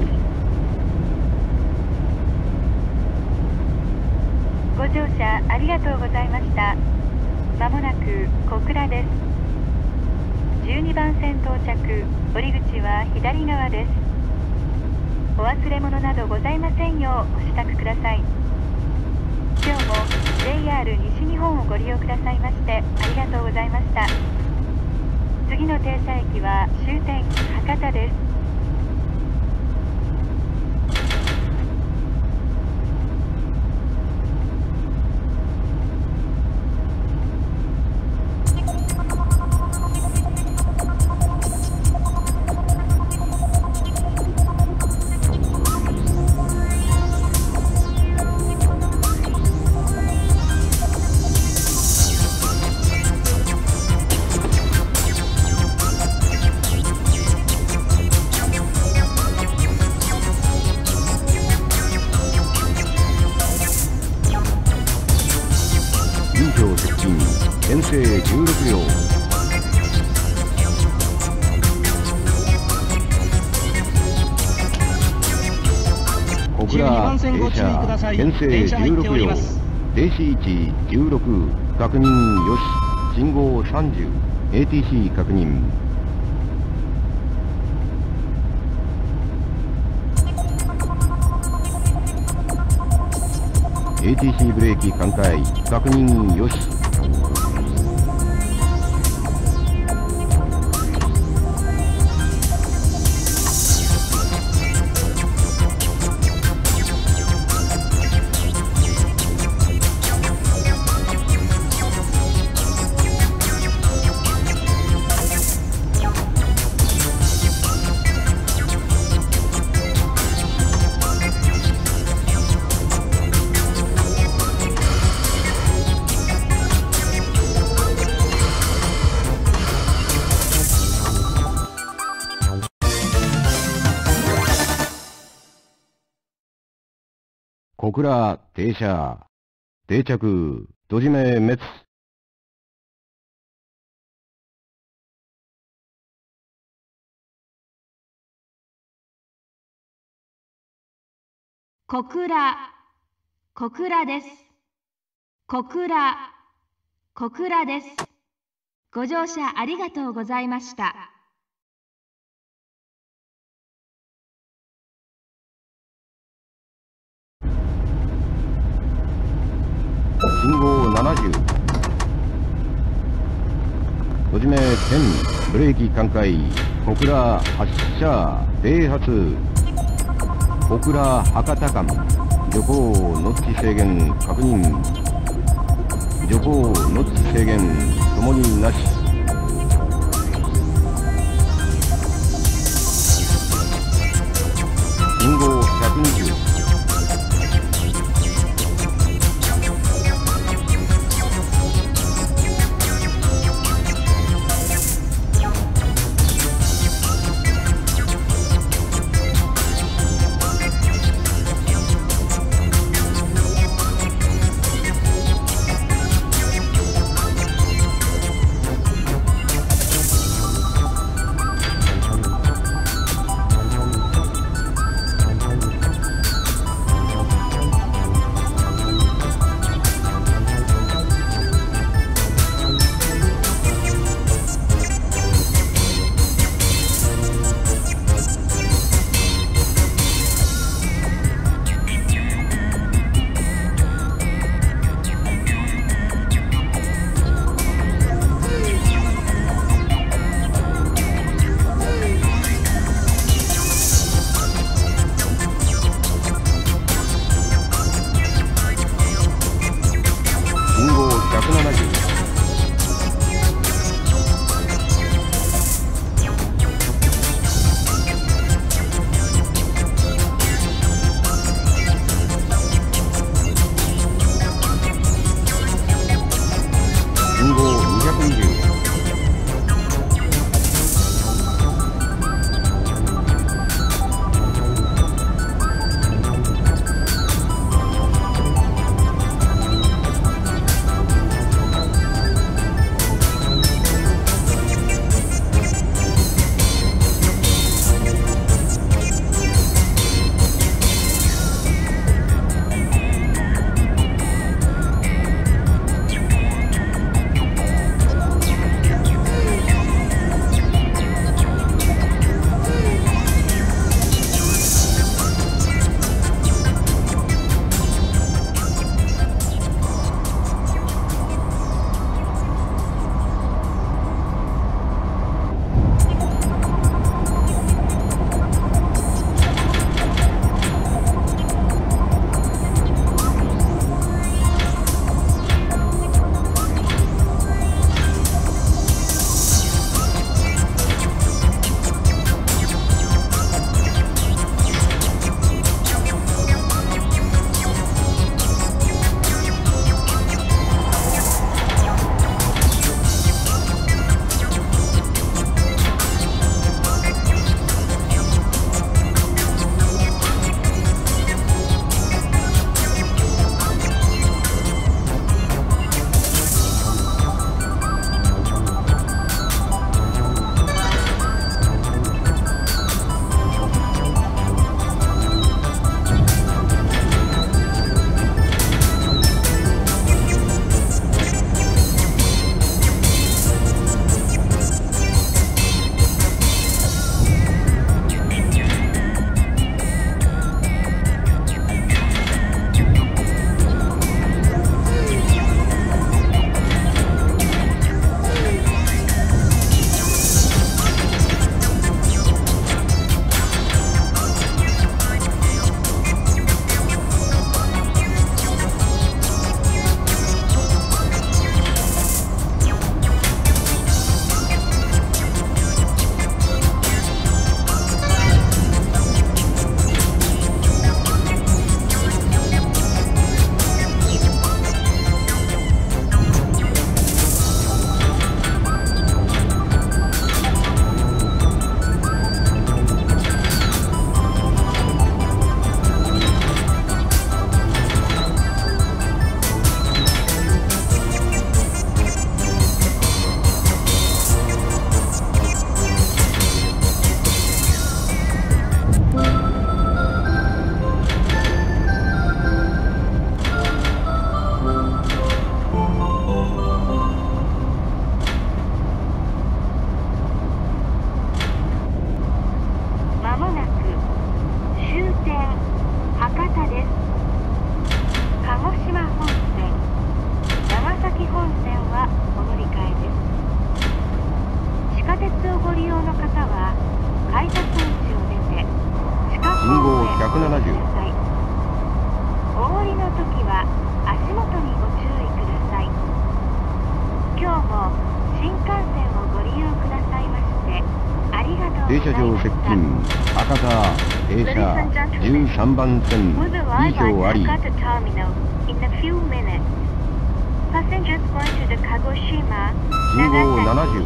ご乗車ありがとうございました。まもなく小倉です。じゅうにばん線到着、降り口は左側です。お忘れ物などございませんようご支度ください。今日も ジェイアール 西日本をご利用くださいましてありがとうございました。次の停車駅は終点博多です。 B 標接近編成じゅうろくびょう。小倉停車編成じゅうろくびょう。停止位置じゅうろく確認よし。信号さんじゅう エーティーシー 確認。エーティーシー ブレーキ完解確認よし。小倉停車定着閉じ目滅。 小倉、小倉です。小倉、小倉です。ご乗車ありがとうございました。 信号ななじゅう。閉じ目点ブレーキ完解。小倉発車停発。小倉博多間徐行ノッチ制限確認。徐行ノッチ制限ともになし。信号ひゃくにじゅう。 ひゃくななじゅう。信号にひゃくにじゅう。停車場接近博多停車じゅうさんばん線以上あり。信号ななじゅう。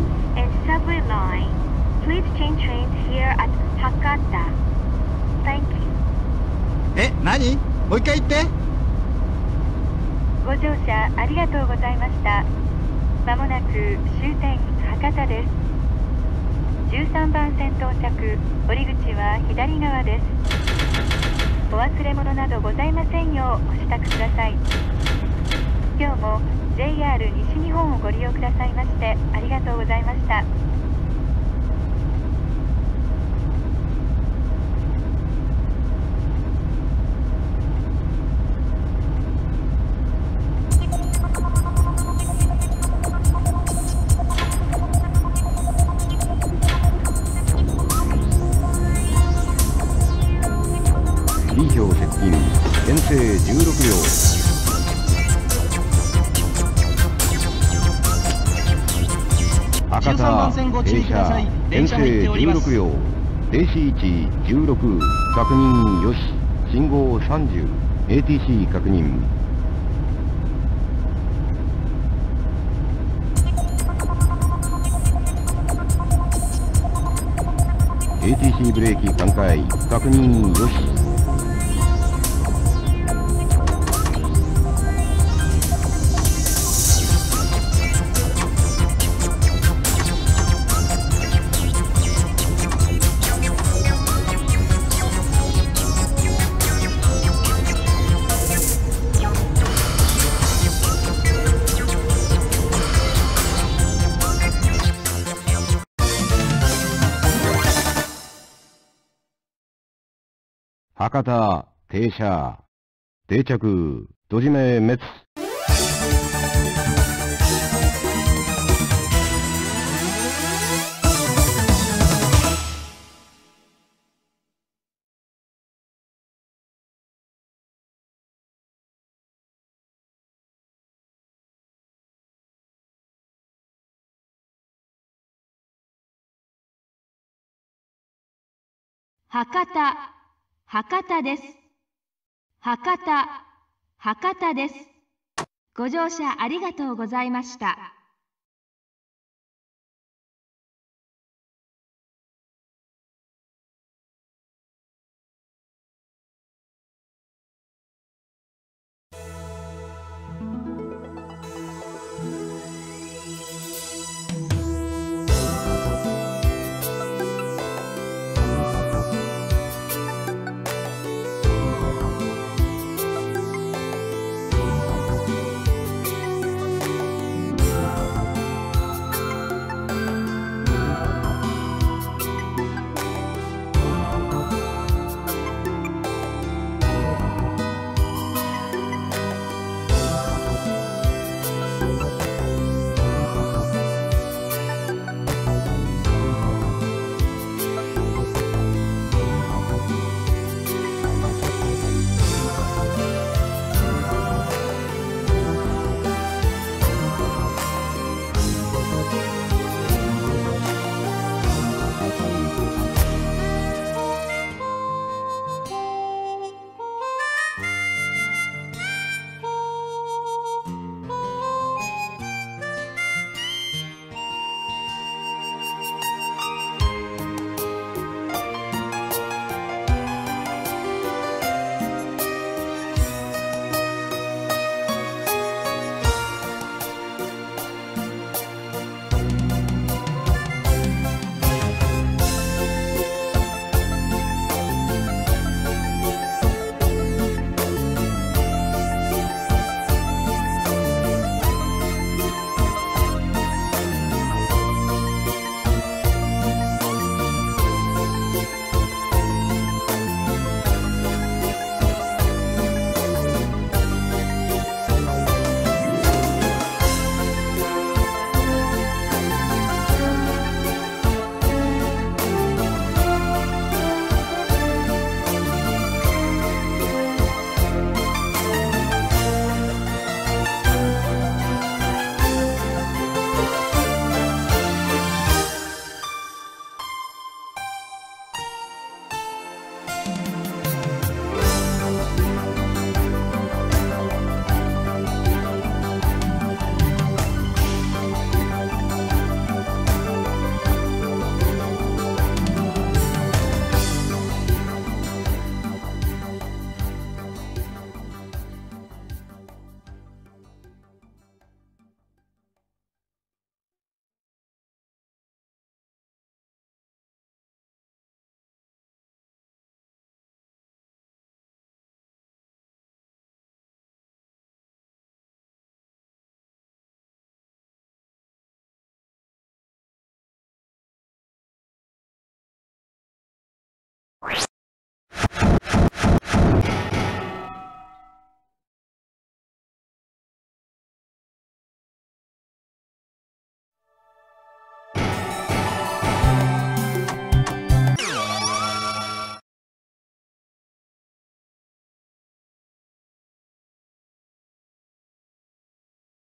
え、何？もう一回言って。 ご乗車ありがとうございました。まもなく終点博多です。じゅうさんばん線到着、降り口は左側です。お忘れ物などございませんようお支度ください。今日も ジェイアール 西日本をご利用くださいましてありがとうございました。 以上接近編成じゅうろく両。 博多停車編成じゅうろく両停止位置じゅうろく確認よし信号さんじゅう エーティーシー 確認。エーティーシー ブレーキさんかい確認よし。博多停車定着戸締め滅。 博多、博多です。博多、博多です。ご乗車ありがとうございました。